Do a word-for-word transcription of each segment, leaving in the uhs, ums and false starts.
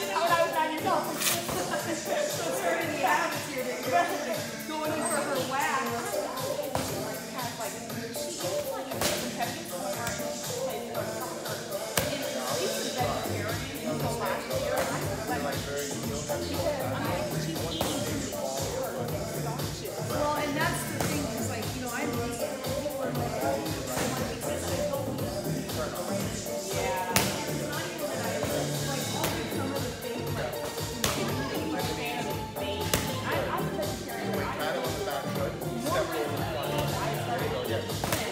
when I was nine years old. So it's her in the atmosphere that you're going in for her wax. Kind of like, she is like a competitive swimmer and she plays for a soccer. And she's a vegetarian until last year. And I was like, because I'm like, she's eating her. Well, and that's the thing, because like, you know, I'm vegan. People are like, oh, I want to eat this. I don't eat this. Yeah. It's not even that I like all the some of the things like I'm not a fan of baby. I I'm a vegetarian. I kind of on the back foot. Step over the front. I started to get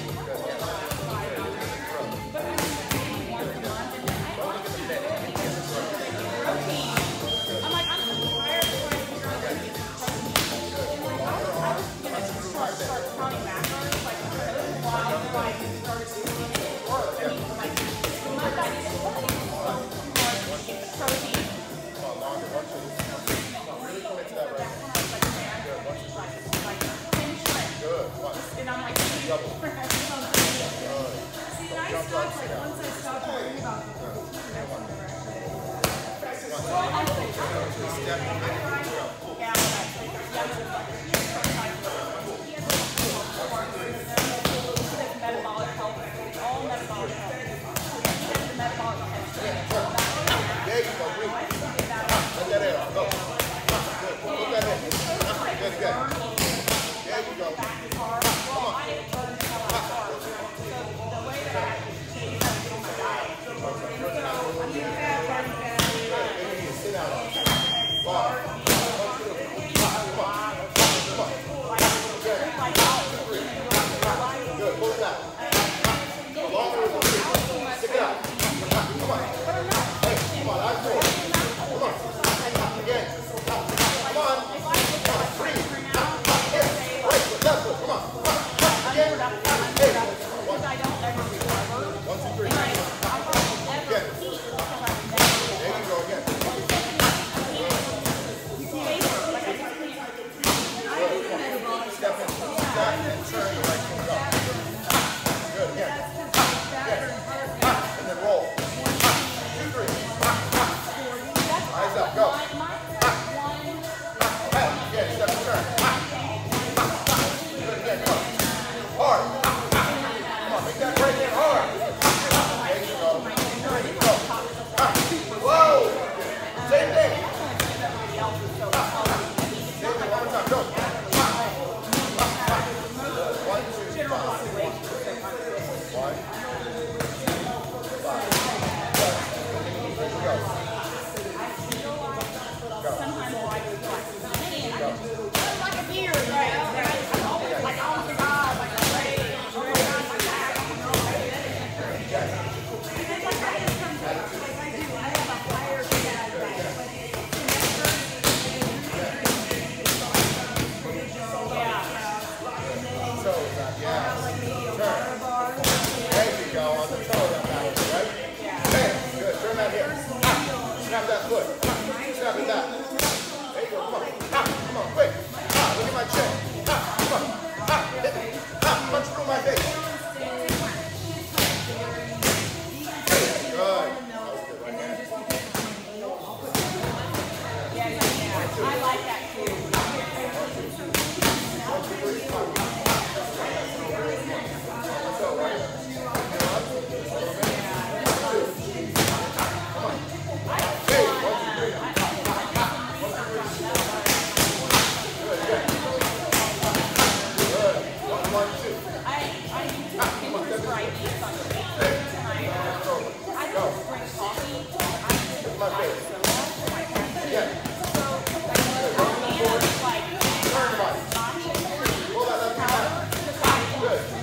but I'm eating once a month and I want to protein. I'm like, I'm so tired of trying to figure out how to get protein. And like I was I was gonna start start counting macros like a little while before I started doing it at work. I mean like my diet is like so to get the protein. And I'm like, see, and I stopped, like, once I stopped worrying about the protein, that's whenever I said, well, I said, I don't know, yeah, yeah, he has a partner in there, he says metabolic health, it's all metabolic health, he says the metabolic health, there you go, breathe, let that air out, go, put that in, good, good, there you go. Good.